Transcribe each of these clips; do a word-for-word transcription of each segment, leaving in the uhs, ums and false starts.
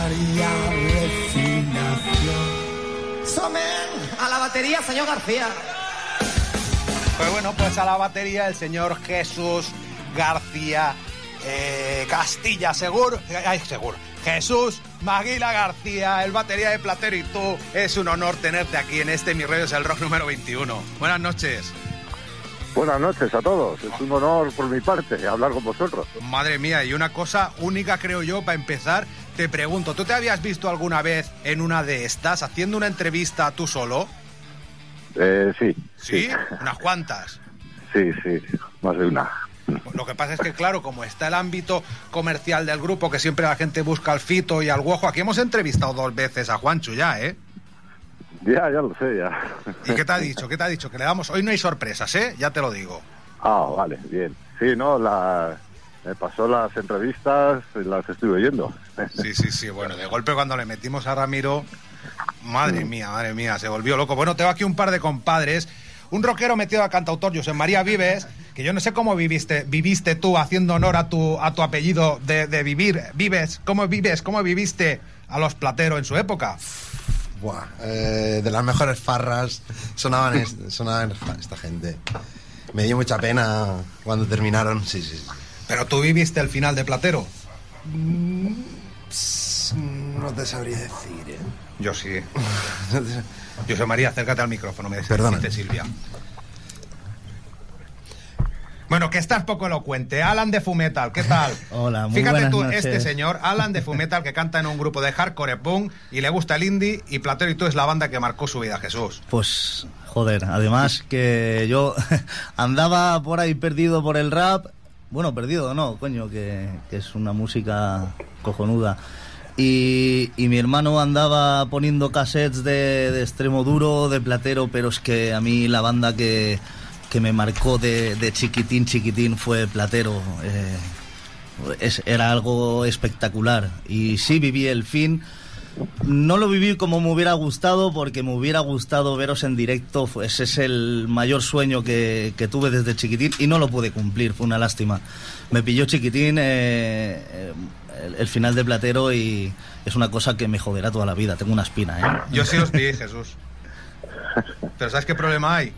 María Refinación. Somen a la batería, señor García. Pues bueno, pues a la batería el señor Jesús García eh, Castilla, seguro, ay, seguro. Jesús Maguila García, el batería de Platero y tú. Es un honor tenerte aquí en este Mi Radio es el Rock número veintiuno. Buenas noches. Buenas noches a todos. Es un honor por mi parte hablar con vosotros. Madre mía, y una cosa única creo yo, para empezar, te pregunto, ¿tú te habías visto alguna vez en una de estas haciendo una entrevista tú solo? Eh, sí. ¿Sí? Sí. ¿Unas cuantas? Sí, sí, más de una. Lo que pasa es que, claro, como está el ámbito comercial del grupo, que siempre la gente busca al Fito y al Guojo, aquí hemos entrevistado dos veces a Juancho ya, ¿eh? Ya, ya lo sé, ya. ¿Y qué te ha dicho? ¿Qué te ha dicho? Que le damos... Hoy no hay sorpresas, ¿eh? Ya te lo digo. Ah, vale, bien. Sí, no, la... me pasó las entrevistas, las estuve oyendo. Sí, sí, sí. Bueno, de golpe cuando le metimos a Ramiro... Madre mía, madre mía, se volvió loco. Bueno, tengo aquí un par de compadres. Un rockero metido a cantautor, José María Vives, que yo no sé cómo viviste viviste tú haciendo honor a tu a tu apellido de, de vivir. Vives, ¿cómo vives? ¿Cómo viviste a los Platero en su época? Buah, eh, de las mejores farras sonaban, es, sonaban esta gente. Me dio mucha pena cuando terminaron, sí, sí, sí. ¿Pero tú viviste el final de Platero? Mm, pss, no te sabría decir, ¿eh? Yo sí. José María, acércate al micrófono, me dice Silvia. Bueno, que estás poco elocuente. Alan de Fumetal, ¿qué tal? Hola, muy Fíjate buenas tú, noches. este señor, Alan de Fumetal, que canta en un grupo de hardcore punk y le gusta el indie, y Platero y tú es la banda que marcó su vida, Jesús. Pues, joder, además que yo andaba por ahí perdido por el rap. Bueno, perdido no, coño, que, que es una música cojonuda. Y, y mi hermano andaba poniendo cassettes de, de extremo duro, de Platero, pero es que a mí la banda que, que me marcó de, de chiquitín, chiquitín fue Platero. Eh, es, era algo espectacular. Y sí viví el fin. No lo viví como me hubiera gustado, porque me hubiera gustado veros en directo. Ese es el mayor sueño que, que tuve desde chiquitín y no lo pude cumplir, fue una lástima. Me pilló chiquitín eh, eh, el, el final de Platero y es una cosa que me joderá toda la vida. Tengo una espina, ¿eh? Yo sí os vi, Jesús. Pero ¿sabes qué problema hay?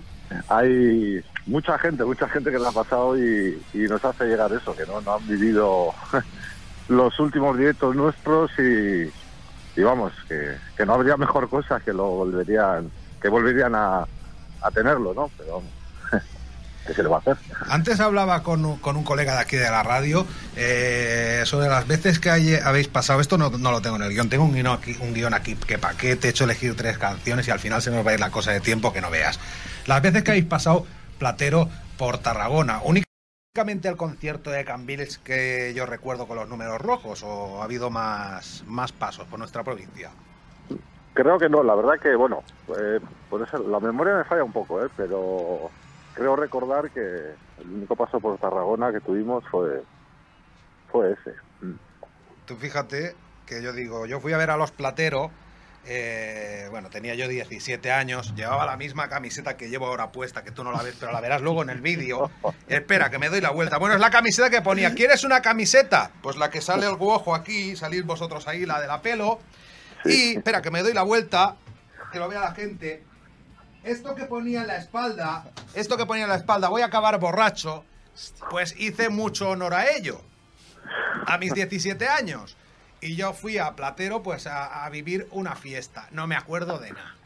Hay mucha gente, mucha gente que lo ha pasado y, y nos hace llegar eso, que no, no han vivido los últimos directos nuestros y... y vamos, que, que no habría mejor cosa que lo volverían, que volverían a, a tenerlo, ¿no? Pero vamos, ¿qué se le va a hacer? Antes hablaba con un, con un colega de aquí de la radio eh, sobre las veces que hay, habéis pasado, esto no, no lo tengo en el guión, tengo un guión aquí, un guión aquí que pa' qué te he hecho elegir tres canciones y al final se nos va a ir la cosa de tiempo que no veas. Las veces que habéis pasado Platero por Tarragona, únicamente el concierto de Cambrils que yo recuerdo con los números rojos, o ha habido más, más pasos por nuestra provincia. Creo que no, la verdad que, bueno, eh, por eso la memoria me falla un poco, ¿eh? Pero creo recordar que el único paso por Tarragona que tuvimos fue, fue ese. Tú fíjate que yo digo, yo fui a ver a los Platero, eh, bueno, tenía yo diecisiete años, llevaba la misma camiseta que llevo ahora puesta, que tú no la ves, pero la verás luego en el vídeo. Espera, que me doy la vuelta. Bueno, es la camiseta que ponía. ¿Quieres una camiseta? Pues la que sale el Guojo aquí, salís vosotros ahí, la de la pelo. Y, espera, que me doy la vuelta, que lo vea la gente. Esto que ponía en la espalda, esto que ponía en la espalda, voy a acabar borracho, pues hice mucho honor a ello. A mis diecisiete años. Y yo fui a Platero pues a, a vivir una fiesta. No me acuerdo de nada.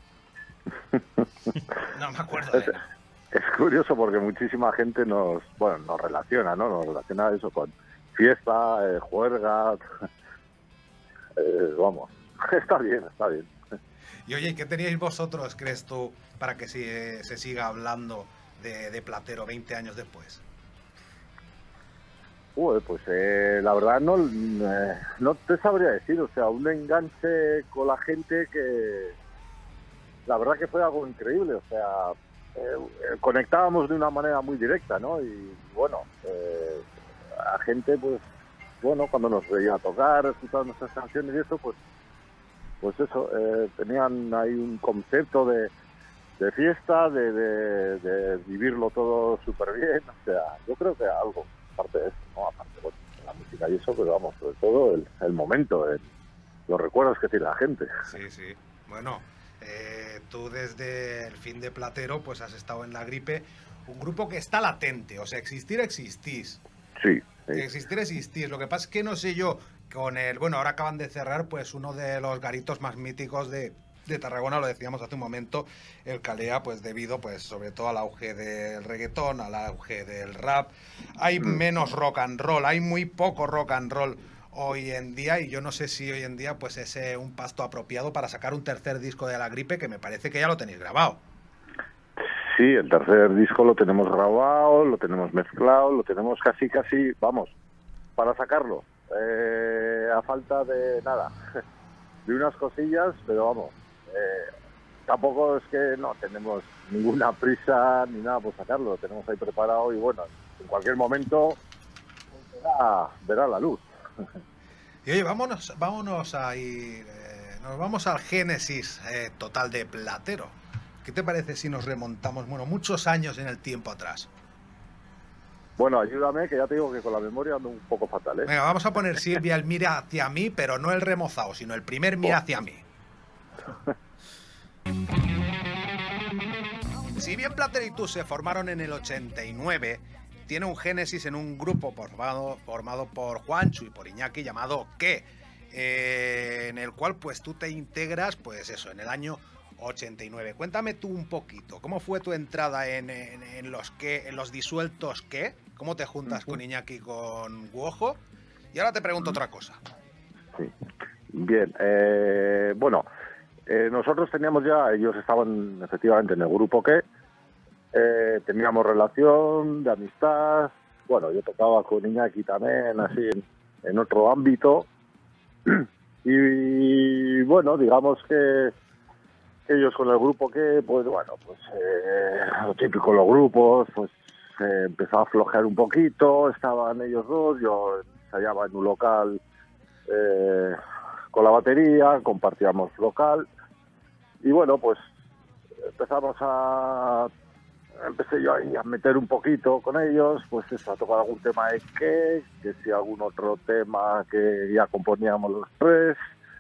No me acuerdo de nada. Es curioso porque muchísima gente nos, bueno, nos relaciona, ¿no? Nos relaciona eso con fiesta, eh, juerga. Eh, vamos, está bien, está bien. Y oye, ¿qué teníais vosotros, crees tú, para que se, se siga hablando de, de Platero veinte años después? Uy, pues eh, la verdad no, eh, no te sabría decir, o sea, un enganche con la gente que la verdad que fue algo increíble, o sea, eh, eh, conectábamos de una manera muy directa, ¿no? Y bueno, eh, a gente, pues, bueno, cuando nos veía tocar, escuchar nuestras canciones y eso, pues, pues eso, eh, tenían ahí un concepto de, de fiesta, de, de, de vivirlo todo súper bien, o sea, yo creo que algo, aparte de eso, ¿no? Aparte, bueno, de la música y eso, pero vamos, sobre todo el, el momento, el, los recuerdos que tiene la gente. Sí, sí. Bueno, eh, tú desde el fin de Platero pues has estado en La Gripe, un grupo que está latente, o sea, existir existís. Sí, sí. Existir existís. Lo que pasa es que no sé yo, con el... Bueno, ahora acaban de cerrar pues uno de los garitos más míticos de, de Tarragona, lo decíamos hace un momento, el Calea, pues debido pues sobre todo al auge del reggaetón, al auge del rap. Hay Mm. menos rock and roll, hay muy poco rock and roll hoy en día, y yo no sé si hoy en día pues es eh, un pasto apropiado para sacar un tercer disco de La Gripe, que me parece que ya lo tenéis grabado. Sí, el tercer disco lo tenemos grabado, lo tenemos mezclado, lo tenemos casi, casi, vamos, para sacarlo. Eh, a falta de nada, de unas cosillas, pero vamos, eh, tampoco es que no tenemos ninguna prisa ni nada por sacarlo, lo tenemos ahí preparado y bueno, en cualquier momento verá, verá la luz. Y oye, vámonos, vámonos a ir, eh, nos vamos al génesis eh, total de Platero. ¿Qué te parece si nos remontamos, bueno, muchos años en el tiempo atrás? Bueno, ayúdame, que ya te digo que con la memoria ando un poco fatal, ¿eh? Venga, vamos a poner Silvia el mira hacia mí, pero no el remozado, sino el primer mira hacia mí. Si bien Platero y tú se formaron en el ochenta y nueve, tiene un génesis en un grupo formado, formado por Juancho y por Iñaki llamado ¿Qué? Eh, en el cual pues tú te integras, pues eso, en el año ochenta y nueve. Cuéntame tú un poquito, ¿cómo fue tu entrada en, en, en los qué, en los disueltos qué? ¿Cómo te juntas con Iñaki y con Guojo? Y ahora te pregunto otra cosa. Sí. Bien, eh, bueno, eh, nosotros teníamos ya, ellos estaban efectivamente en el grupo que eh, teníamos relación de amistad. Bueno, yo tocaba con Iñaki también, así en, en otro ámbito. Y bueno, digamos que ellos con el grupo que, pues bueno, pues eh, lo típico los grupos, pues eh, empezó a aflojar un poquito, estaban ellos dos, yo ensayaba en un local eh, con la batería, compartíamos local, y bueno, pues empezamos a, empecé yo ahí a meter un poquito con ellos, pues eso, a tocar algún tema de qué, que si algún otro tema que ya componíamos los tres.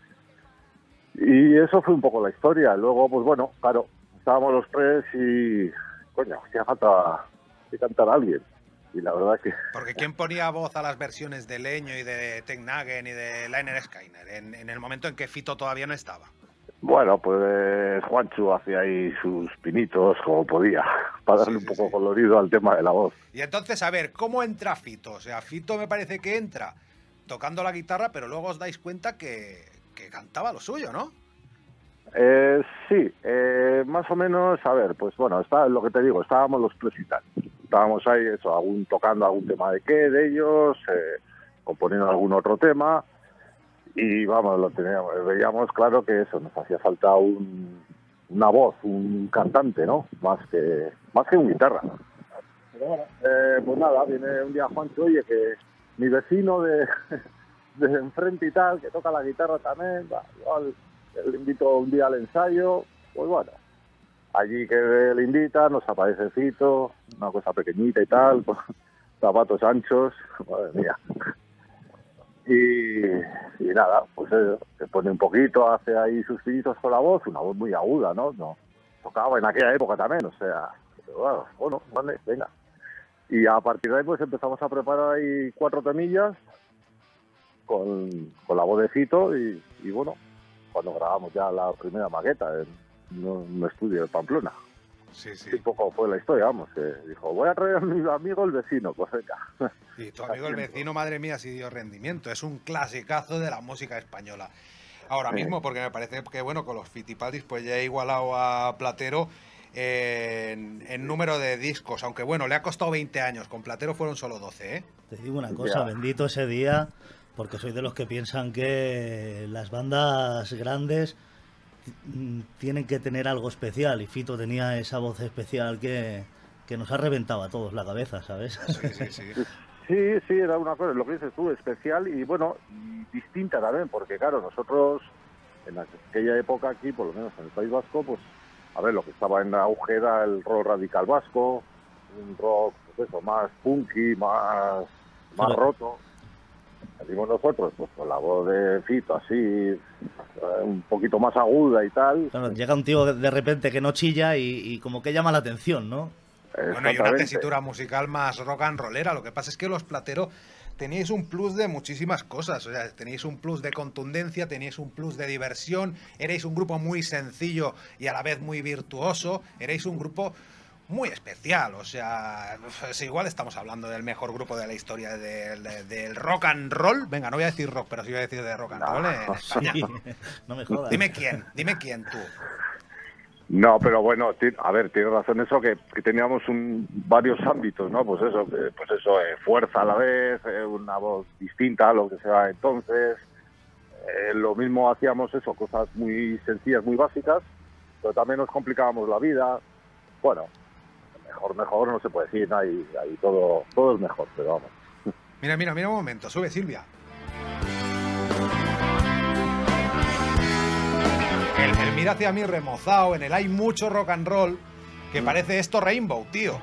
Y eso fue un poco la historia. Luego, pues bueno, claro, estábamos los tres y, coño, hacía falta que cantar a alguien. Y la verdad que... Porque ¿quién ponía voz a las versiones de Leño y de Teknagen y de Liner Skyner en, en el momento en que Fito todavía no estaba? Bueno, pues Juancho hacía ahí sus pinitos como podía, para darle Sí, un sí, poco sí. colorido al tema de la voz. Y entonces, a ver, ¿cómo entra Fito? O sea, Fito me parece que entra tocando la guitarra, pero luego os dais cuenta que, que cantaba lo suyo, ¿no? Eh, sí, eh, más o menos, a ver, pues bueno, está lo que te digo, estábamos los tres y tal. Estábamos ahí, eso, algún, tocando algún tema de qué, de ellos, eh, componiendo algún otro tema, y vamos, lo teníamos, veíamos claro que eso, nos hacía falta un, una voz, un cantante, ¿no? Más que, más que un guitarra. Pero bueno, eh, pues nada, viene un día Juancho, oye, que mi vecino de, de enfrente y tal, que toca la guitarra también, va, igual, le invito un día al ensayo, pues bueno, allí que le invita, nos aparece Fito, una cosa pequeñita y tal, con zapatos anchos, madre mía. Y, y nada, pues eso, se pone un poquito, hace ahí sus pinitos con la voz, una voz muy aguda, ¿no? no tocaba en aquella época también, o sea, pero bueno, bueno, vale, venga. Y a partir de ahí pues empezamos a preparar ahí cuatro temillas con, con la voz de Fito y, y bueno, cuando grabamos ya la primera maqueta en un estudio de Pamplona. Sí, sí. Un poco fue la historia, vamos, que dijo, voy a traer a mi amigo el vecino, pues venga. Y tu amigo el vecino, madre mía, sí dio rendimiento. Es un clasicazo de la música española. Ahora Sí. mismo, porque me parece que, bueno, con los Fitipaldis pues ya he igualado a Platero en, en número de discos. Aunque, bueno, le ha costado veinte años. Con Platero fueron solo doce, ¿eh? Te digo una cosa, Ya. bendito ese día, porque soy de los que piensan que las bandas grandes mm, tienen que tener algo especial, y Fito tenía esa voz especial que, que nos ha reventado a todos la cabeza, ¿sabes? Sí, sí, sí. Sí, sí, era una cosa, lo que dices tú, especial y bueno, y distinta también, porque claro, nosotros en aquella época aquí, por lo menos en el País Vasco, pues a ver, lo que estaba en auge era el rock radical vasco, un rock, pues eso, más punky, más, más Pero- roto. salimos nosotros, pues con la voz de Fito así, eh, un poquito más aguda y tal. Claro, llega un tío de repente que no chilla y, y como que llama la atención, ¿no? Bueno, y una tesitura musical más rock and rollera. Lo que pasa es que los Platero teníais un plus de muchísimas cosas. O sea, teníais un plus de contundencia, teníais un plus de diversión, erais un grupo muy sencillo y a la vez muy virtuoso, erais un grupo muy especial. O sea, pues igual estamos hablando del mejor grupo de la historia del, del rock and roll. Venga, no voy a decir rock, pero sí voy a decir de rock and roll en España. Sí, no me jodas. Dime quién, dime quién tú. No, pero bueno, a ver, tienes razón eso, que, que teníamos un, varios ámbitos, ¿no? Pues eso, que, pues eso, eh, fuerza a la vez, eh, una voz distinta a lo que se va entonces. Eh, lo mismo hacíamos eso, cosas muy sencillas, muy básicas, pero también nos complicábamos la vida. Bueno, mejor, mejor no se puede decir, ¿no? ahí, ahí todo, todo es mejor, pero vamos. Mira, mira, mira un momento, sube Silvia. El, el mira hacia mí remozado, en el hay mucho rock and roll, que parece esto Rainbow, tío.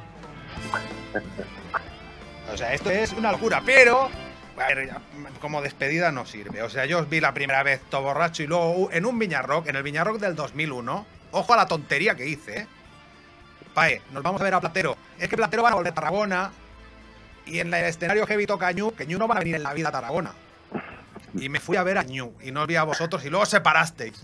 O sea, esto es una locura, pero a ver, como despedida no sirve. O sea, yo os vi la primera vez todo borracho y luego en un Viñarrock, en el Viñarrock del dos mil uno, ojo a la tontería que hice, ¿eh? Pae, nos vamos a ver a Platero. Es que Platero van a volver a Tarragona y en el escenario heavy toca Ñu, que Ñu no van a venir en la vida a Tarragona. Y me fui a ver a Ñu y no os vi a vosotros y luego os separasteis.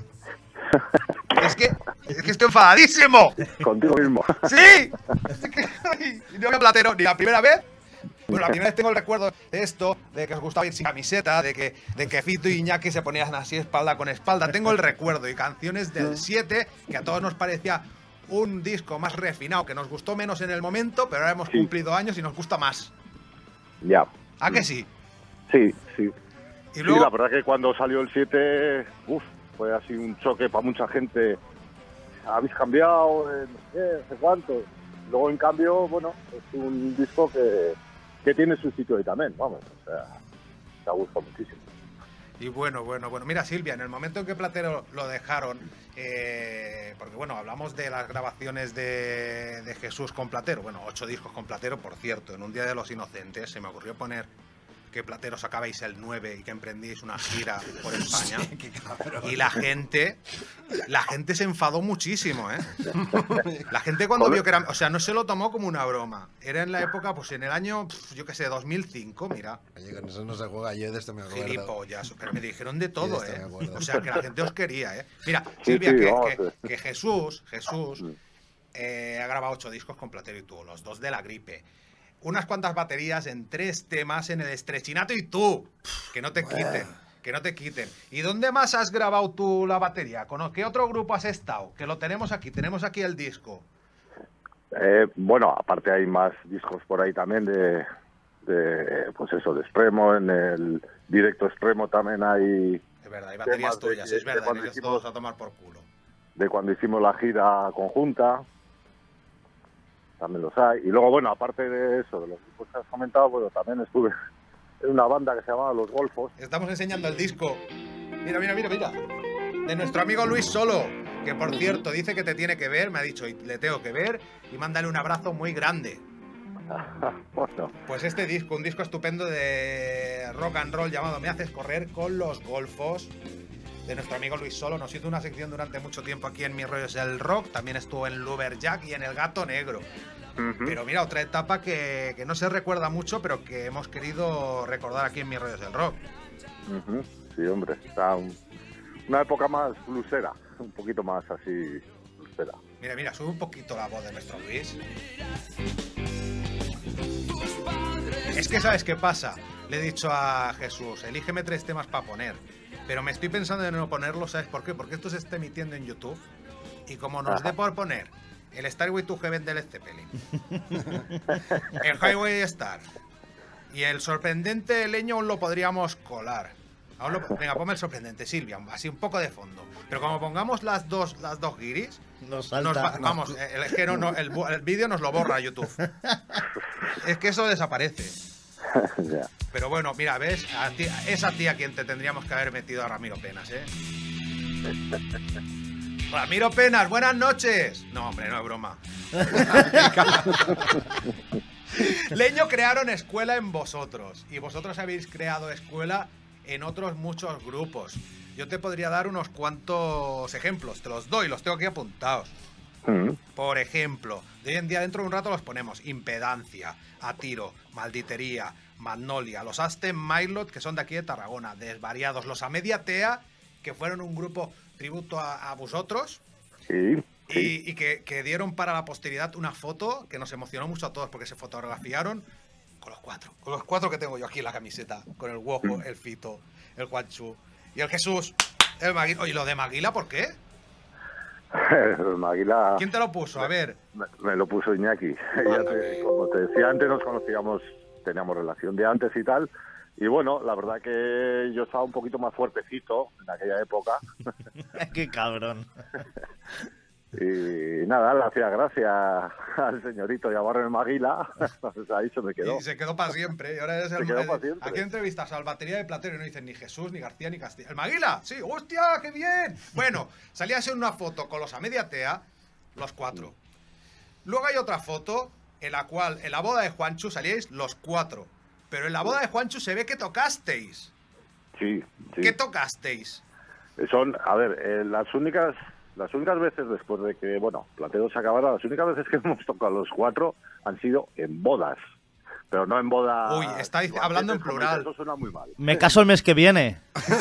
Es que, es que estoy enfadadísimo. Contigo mismo. ¡Sí! Es que, y no vi a Platero ni la primera vez. Bueno, la primera vez tengo el recuerdo de esto, de que os gustaba ir sin camiseta, de que, de que Fito y Iñaki se ponían así espalda con espalda. Tengo el recuerdo y canciones del siete, que a todos nos parecía un disco más refinado, que nos gustó menos en el momento, pero ahora hemos Sí. cumplido años y nos gusta más. Ya. ¿A que sí? Sí, sí. Y luego, Sí, la verdad que cuando salió el siete, uff, fue así un choque para mucha gente. Habéis cambiado, eh, no sé, no sé cuánto. Luego, en cambio, bueno, es un disco que, que tiene su sitio ahí también, vamos. O sea, me ha gustado muchísimo. y bueno, bueno, bueno. Mira, Silvia, en el momento en que Platero lo dejaron, eh, porque bueno, hablamos de las grabaciones de, de Jesús con Platero. Bueno, ocho discos con Platero, por cierto. En un Día de los Inocentes se me ocurrió poner que Platero sacabais el nueve y que emprendíais una gira por España. Y la gente, la gente se enfadó muchísimo, ¿eh? La gente cuando vio que era, o sea, no se lo tomó como una broma. Era en la época, pues en el año, pf, yo qué sé, dos mil cinco, mira. Oye, con eso no se juega, yo de esto me acuerdo. Gilipollas, pero me dijeron de todo, Yo de esto ¿eh? me acuerdo. O sea, que la gente os quería, ¿eh? Mira, Sí, Silvia, sí, que, vamos, que- sí. que Jesús, Jesús, eh, ha grabado ocho discos con Platero y tú, los dos de La Gripe. Unas cuantas baterías en tres temas en el Estrechinato y tú. Que no te quiten, que no te quiten. ¿Y dónde más has grabado tú la batería? ¿Con qué otro grupo has estado? Que lo tenemos aquí, tenemos aquí el disco. Eh, bueno, aparte hay más discos por ahí también de, de pues eso, de Extremo. En el directo Extremo también hay Es verdad, hay baterías Temas de- tuyas, es de verdad, cuando ellos hicimos- todos a tomar por culo. de cuando hicimos la gira conjunta. También los hay. Y luego, bueno, aparte de eso, de los grupos que has comentado, bueno, también estuve en una banda que se llamaba Los Golfos. Estamos enseñando el disco. Mira, mira, mira, mira. De nuestro amigo Luis Solo, que por cierto dice que te tiene que ver, me ha dicho, y le tengo que ver, y mándale un abrazo muy grande. Bueno, Pues este disco, un disco estupendo de rock and roll llamado Me Haces Correr con los Golfos, de nuestro amigo Luis Solo. Nos hizo una sección durante mucho tiempo aquí en Mis Rollos del Rock, también estuvo en Lumberjack y en El Gato Negro. Pero mira, otra etapa que, que no se recuerda mucho, pero que hemos querido recordar aquí en Mis Rollos del Rock. ujú, sí, hombre, está un- una época más blusera, un poquito más así blusera. Mira, mira, sube un poquito la voz de nuestro Luis. Es que, ¿sabes qué pasa? Le he dicho a Jesús, elígeme tres temas para poner. Pero me estoy pensando en no ponerlo, ¿sabes por qué? Porque esto se está emitiendo en YouTube. Y como nos dé por poner el Starway to Heaven de Led Zeppelin, el Highway Star y el sorprendente leño aún lo podríamos colar. Aún lo- venga, ponme el sorprendente, Silvia, así un poco de fondo. Pero como pongamos las dos, las dos guiris, Nos nos salta. va- vamos, el, es que no, no, el, bu- el vídeo nos lo borra YouTube. Es que eso desaparece. Ya. Pero bueno, mira, ¿ves? A ti- es a ti a quien te tendríamos que haber metido a Ramiro Penas, ¿eh? Ramiro Penas, buenas noches. No, hombre, no es broma. Leño crearon escuela en vosotros y vosotros habéis creado escuela en otros muchos grupos. Yo te podría dar unos cuantos ejemplos, te los doy, los tengo aquí apuntados. Mm. Por ejemplo, de hoy en día dentro de un rato los ponemos Impedancia, A Tiro, Malditería, Magnolia, los Aston Mailot, que son de aquí de Tarragona, Desvariados, los A Media Tea, que fueron un grupo tributo a, a vosotros. Sí, Y, sí. y que, que dieron para la posteridad una foto que nos emocionó mucho a todos porque se fotografiaron con los cuatro. Con los cuatro que tengo yo aquí en la camiseta. Con el Wojo, el Fito, el Juanchu y el Jesús. El Maguila. Oye, ¿lo de Maguila por qué? El Maguila ¿Quién te lo puso? A ver. me, me lo puso Iñaki. Ya te- como te decía antes, nos conocíamos, teníamos relación de antes y tal. Y bueno, la verdad que yo estaba un poquito más fuertecito en aquella época. Qué cabrón. Y nada, le hacía gracia al señorito llamarme Maguila. Pues ahí se me quedó. Y se quedó para siempre. Y ahora es el Se quedó el- pa' siempre. Aquí entrevistas al batería de Platero y no dicen ni Jesús, ni García, ni Castilla. ¡El Maguila! Sí, ¡hostia, qué bien! Bueno, salías en una foto con los A Media Tea, los cuatro. Luego hay otra foto en la cual en la boda de Juanchu salíais los cuatro. Pero en la boda de Juanchu se ve que tocasteis. Sí, sí. ¿Qué tocasteis? Son, a ver, eh, las únicas las únicas veces después de que, bueno, Platero se acabara, las únicas veces que hemos tocado los cuatro han sido en bodas. Pero no en bodas... Uy, estáis hablando en como plural. Eso suena muy mal. Me caso el mes que viene.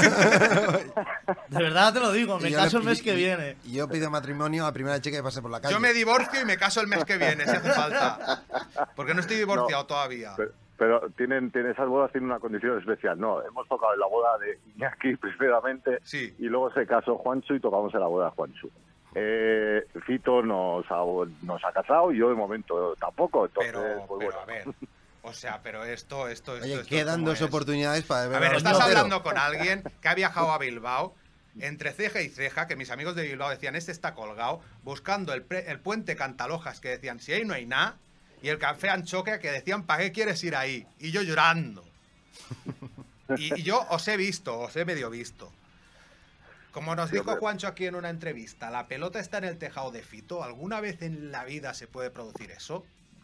De verdad te lo digo, me Y yo caso le- el mes que y- viene. Y yo pido matrimonio a primera chica que pase por la calle. Yo me divorcio y me caso el mes que viene, si hace falta. Porque no estoy divorciado No, todavía. Pero, pero tienen, tienen esas bodas tienen una condición especial. No, hemos tocado en la boda de Iñaki primeramente Sí. y luego se casó Juanchu y tocamos en la boda de Juanchu. Eh, Fito nos ha, nos ha casado y yo de momento tampoco. Entonces, Pero, pues pero bueno. a ver. O sea, pero esto, esto, esto. Oye, esto quedan ¿cómo dos es? oportunidades para ver A ver, los estás Platero. hablando con alguien que ha viajado a Bilbao, entre ceja y ceja, que mis amigos de Bilbao decían, este está colgado, buscando el, pre- el puente Cantalojas, que decían, si ahí no hay nada, y el café Anchoque, que decían, ¿para qué quieres ir ahí? Y yo llorando. Y, y yo os he visto, os he medio visto. Como nos Sí, dijo hombre. Juancho aquí en una entrevista, la pelota está en el tejado de Fito. ¿Alguna vez en la vida se puede producir eso?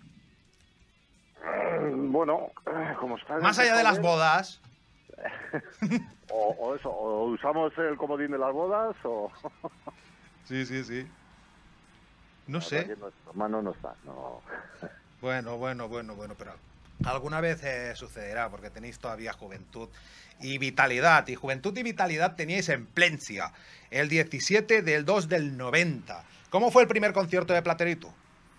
Bueno, eh, como está en Más el allá de las joven, bodas. o, o eso, o usamos el comodín de las bodas o... Sí, sí, sí. No La verdad sé. que nuestro hermano no está, no. Bueno, bueno, bueno, bueno, pero alguna vez eh, sucederá porque tenéis todavía juventud y vitalidad. Y juventud y vitalidad teníais en Plencia, el diecisiete del dos del noventa. ¿Cómo fue el primer concierto de Platerito?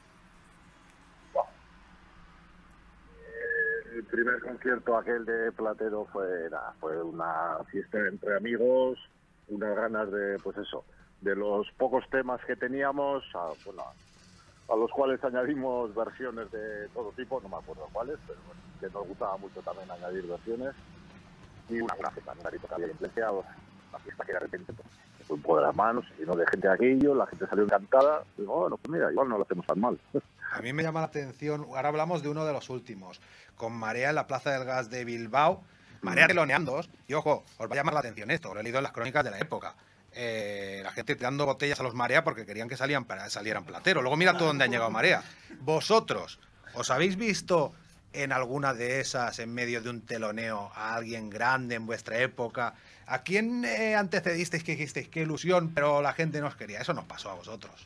El primer concierto aquel de Platero fue, nada, fue una fiesta entre amigos, unas ganas de, pues eso, de los pocos temas que teníamos, a, bueno, a los cuales añadimos versiones de todo tipo, no me acuerdo cuáles, pero bueno, que nos gustaba mucho también añadir versiones. Y una, una fiesta, un garito que había en Plencia, una fiesta que de repente pues, se fue un poco de las manos, se llenó de gente de aquello, la gente salió encantada, y digo, bueno, pues mira, igual no lo hacemos tan mal. A mí me llama la atención, ahora hablamos de uno de los últimos, con Marea en la Plaza del Gas de Bilbao, Marea teloneando, y ojo, os va a llamar la atención esto, lo he leído en las crónicas de la época. Eh, la gente tirando botellas a los Marea porque querían que salían para, salieran Platero. Luego mira tú dónde han llegado Marea. Vosotros, ¿os habéis visto en alguna de esas en medio de un teloneo a alguien grande en vuestra época? ¿A quién eh, antecedisteis que dijisteis qué ilusión, pero la gente no os quería? Eso nos pasó a vosotros.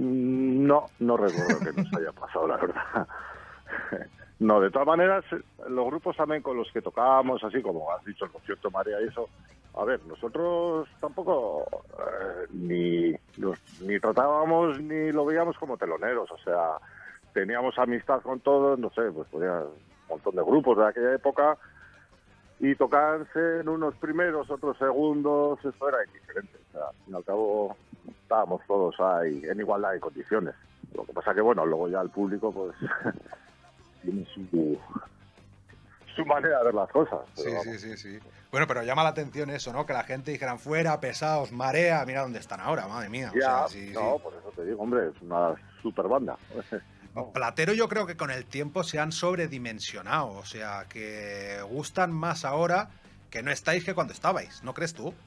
No, no recuerdo que nos haya pasado, la verdad. No, de todas maneras, los grupos también con los que tocábamos, así como has dicho, el concierto Marea y eso, a ver, nosotros tampoco eh, ni, los, ni tratábamos ni lo veíamos como teloneros, o sea, teníamos amistad con todos, no sé, pues podía un montón de grupos de aquella época y tocarse en unos primeros, otros segundos, eso era indiferente, o sea, al fin y al cabo estábamos todos ahí en igualdad de condiciones. Lo que pasa que, bueno, luego ya el público, pues, tiene su, su manera de ver las cosas. Sí, pero sí, vamos. sí, sí. Bueno, pero llama la atención eso, ¿no? Que la gente dijeran fuera, pesados, Marea, mira dónde están ahora, madre mía. O Ya, sea, sí, no, sí. por eso te digo, hombre, es una super banda. Platero yo creo que con el tiempo se han sobredimensionado, o sea, que gustan más ahora que no estáis que cuando estabais, ¿no crees tú?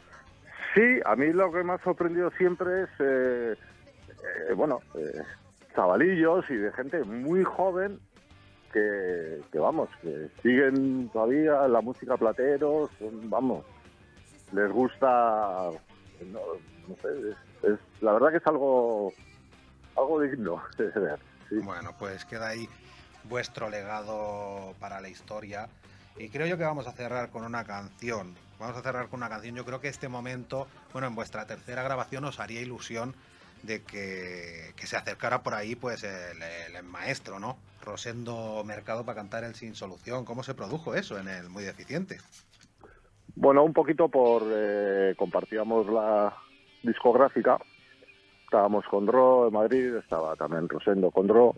Sí, a mí lo que me ha sorprendido siempre es, eh, eh, bueno, eh, chavalillos y de gente muy joven que, que vamos, que siguen todavía la música Platero, son, vamos, les gusta, no, no sé, es, es, la verdad que es algo, algo digno de ver. Sí. Bueno, pues queda ahí vuestro legado para la historia. Y creo yo que vamos a cerrar con una canción. Vamos a cerrar con una canción. Yo creo que este momento, bueno, en vuestra tercera grabación os haría ilusión de que, que se acercara por ahí pues el, el, el maestro, ¿no? Rosendo Mercado para cantar el Sin Solución. ¿Cómo se produjo eso en el Muy Deficiente? Bueno, un poquito por... Eh, compartíamos la discográfica. Estábamos con Dro en Madrid, estaba también Rosendo con Dro.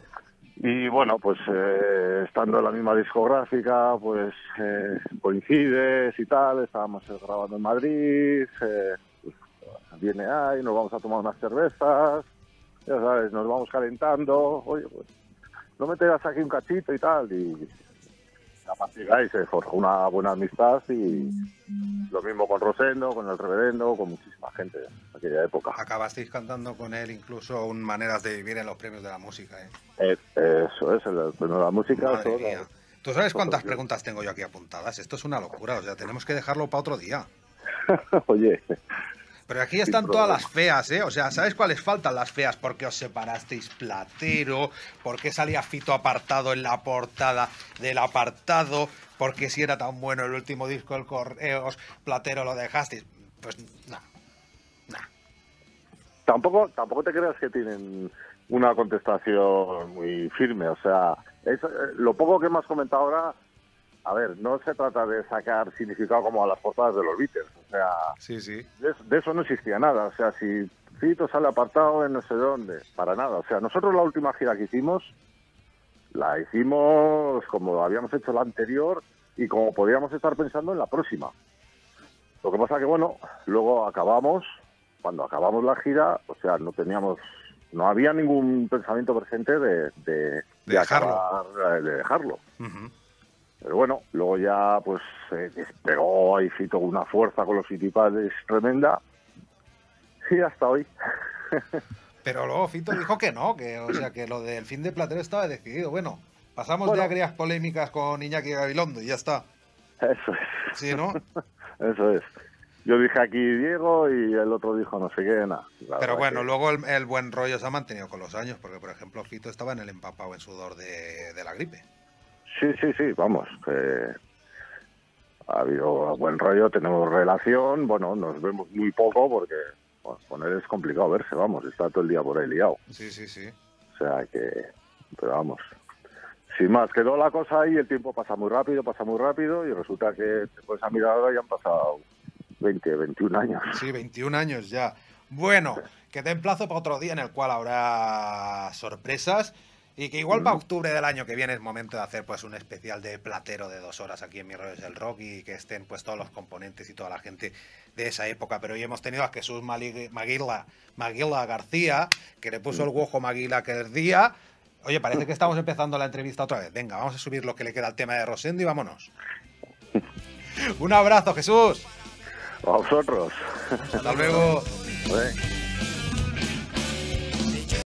Y bueno, pues eh, estando en la misma discográfica, pues eh, coincides y tal, estábamos grabando en Madrid, eh, pues, viene ahí, nos vamos a tomar unas cervezas, ya sabes, nos vamos calentando, oye, pues no me te das aquí un cachito y tal, y a partir de ahí se forjó una buena amistad y lo mismo con Rosendo, con el Reverendo, con muchísima gente de aquella época. Acabasteis cantando con él incluso un Maneras de Vivir en los premios de la música, ¿eh? Es, eso es, el, bueno, la música... Madre toda, mía. ¿Tú sabes cuántas preguntas tengo yo aquí apuntadas? Esto es una locura, o sea, tenemos que dejarlo para otro día. Oye... Pero aquí están todas las feas, ¿eh? O sea, ¿sabes cuáles faltan las feas? Porque os separasteis Platero, porque salía Fito Apartado en la portada del apartado, porque si era tan bueno el último disco del Correos, Platero lo dejasteis. Pues no, no. Tampoco, tampoco te creas que tienen una contestación muy firme, o sea, es, lo poco que me has comentado ahora, a ver, no se trata de sacar significado como a las portadas de los Beatles, o sea, sí, sí. De, de eso no existía nada, o sea, si Fito sale apartado en no sé dónde, para nada, o sea, nosotros la última gira que hicimos, la hicimos como habíamos hecho la anterior y como podíamos estar pensando en la próxima. Lo que pasa que, bueno, luego acabamos, cuando acabamos la gira, o sea, no teníamos, no había ningún pensamiento presente de, de, de, de dejarlo. Acabar, de dejarlo. Uh-huh. Pero bueno, luego ya pues eh, despegó ahí Fito con una fuerza con los Fitipaldis tremenda y hasta hoy. Pero luego Fito dijo que no, que o sea que lo del fin de Platero estaba decidido. Bueno, pasamos bueno. de agrias polémicas con Iñaki Gabilondo y ya está. Eso es. Sí, ¿no? Eso es. Yo dije aquí Diego y el otro dijo no sé qué, nada. Pero bueno, que... luego el, el buen rollo se ha mantenido con los años, porque por ejemplo Fito estaba en el empapado en sudor de, de la gripe. Sí, sí, sí, vamos, que ha habido buen rollo, tenemos relación, bueno, nos vemos muy poco porque bueno, con él es complicado verse, vamos, está todo el día por ahí liado. Sí, sí, sí. O sea que, pero vamos, sin más, quedó la cosa ahí, el tiempo pasa muy rápido, pasa muy rápido y resulta que te puedes mirar ahora y han pasado veinte, veintiún años. Sí, veintiún años ya. Bueno, que te emplazo para otro día en el cual habrá sorpresas. Y que igual para octubre del año que viene es momento de hacer pues un especial de Platero de dos horas aquí en Mi Rollo es el Rock y que estén pues todos los componentes y toda la gente de esa época. Pero hoy hemos tenido a Jesús Maguila, Maguila García, que le puso el guojo Maguila aquel día. Oye, parece que estamos empezando la entrevista otra vez. Venga, vamos a subir lo que le queda al tema de Rosendo y vámonos. Un abrazo, Jesús. A vosotros. Hasta luego. Sí.